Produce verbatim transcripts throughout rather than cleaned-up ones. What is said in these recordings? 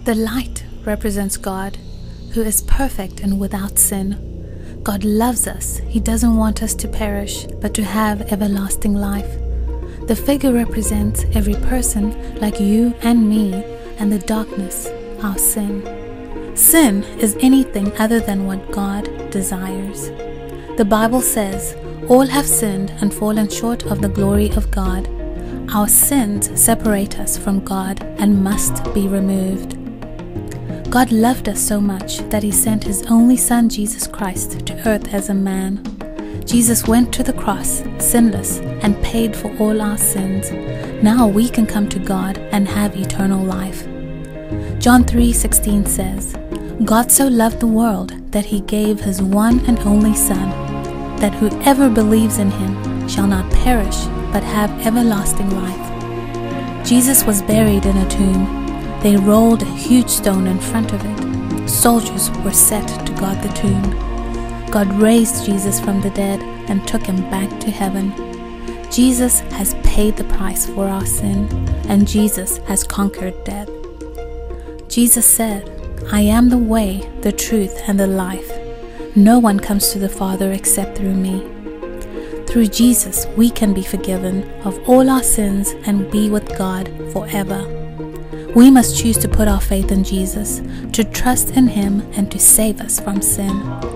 The light represents God, who is perfect and without sin. God loves us. He doesn't want us to perish, but to have everlasting life. The figure represents every person like you and me, and the darkness, our sin. Sin is anything other than what God desires. The Bible says, all have sinned and fallen short of the glory of God. Our sins separate us from God and must be removed. God loved us so much that He sent His only Son, Jesus Christ, to earth as a man. Jesus went to the cross, sinless, and paid for all our sins. Now we can come to God and have eternal life. John three sixteen says, God so loved the world that He gave His one and only Son, that whoever believes in Him shall not perish, but have everlasting life. Jesus was buried in a tomb. They rolled a huge stone in front of it. Soldiers were set to guard the tomb. God raised Jesus from the dead and took Him back to heaven. Jesus has paid the price for our sin, and Jesus has conquered death. Jesus said, I am the way, the truth, and the life. No one comes to the Father except through me. Through Jesus, we can be forgiven of all our sins and be with God forever. We must choose to put our faith in Jesus, to trust in Him, and to save us from sin.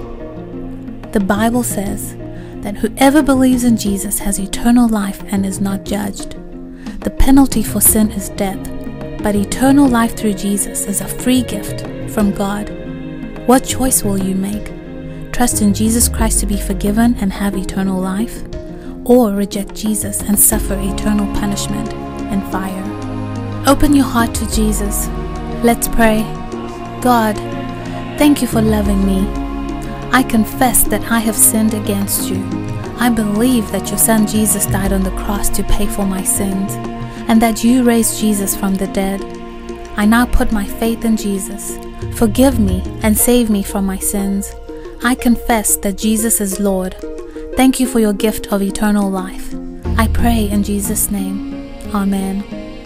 The Bible says that whoever believes in Jesus has eternal life and is not judged. The penalty for sin is death, but eternal life through Jesus is a free gift from God. What choice will you make? Trust in Jesus Christ to be forgiven and have eternal life, or reject Jesus and suffer eternal punishment and fire? Open your heart to Jesus. Let's pray. God, thank You for loving me. I confess that I have sinned against You. I believe that Your Son Jesus died on the cross to pay for my sins, and that You raised Jesus from the dead. I now put my faith in Jesus. Forgive me and save me from my sins. I confess that Jesus is Lord. Thank You for Your gift of eternal life. I pray in Jesus' name. Amen.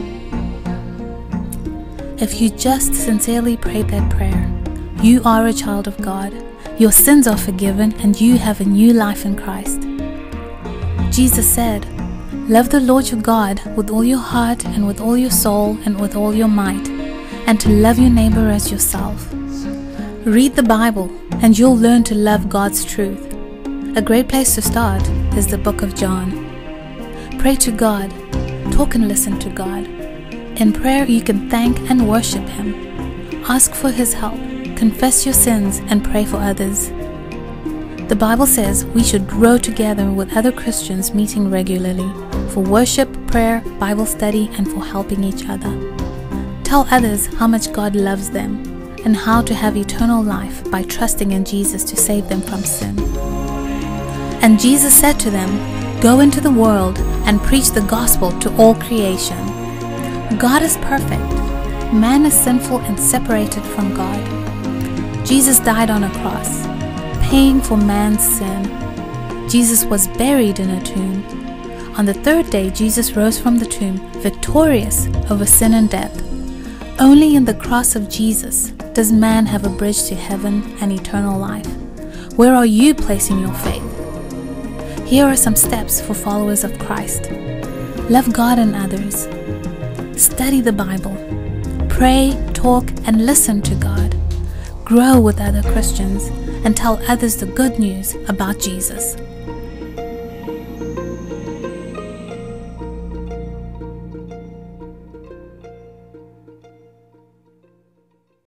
If you just sincerely prayed that prayer, you are a child of God. Your sins are forgiven and you have a new life in Christ. Jesus said, love the Lord your God with all your heart and with all your soul and with all your might, and to love your neighbor as yourself. Read the Bible and you'll learn to love God's truth. A great place to start is the book of John. Pray to God. Talk and listen to God. In prayer you can thank and worship Him. Ask for His help, confess your sins, and pray for others. The Bible says we should grow together with other Christians meeting regularly for worship, prayer, Bible study, and for helping each other. Tell others how much God loves them and how to have eternal life by trusting in Jesus to save them from sin. And Jesus said to them, go into the world and preach the gospel to all creation. God is perfect. Man is sinful and separated from God. Jesus died on a cross, paying for man's sin. Jesus was buried in a tomb. On the third day, Jesus rose from the tomb, victorious over sin and death. Only in the cross of Jesus does man have a bridge to heaven and eternal life. Where are you placing your faith? Here are some steps for followers of Christ. Love God and others. Study the Bible. Pray, talk, and listen to God. Grow with other Christians and tell others the good news about Jesus.